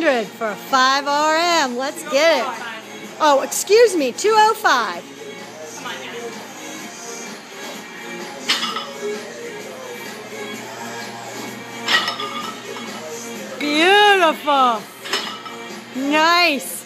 200 for 5 RM. Let's get it. Oh, excuse me, 205. Beautiful. Nice.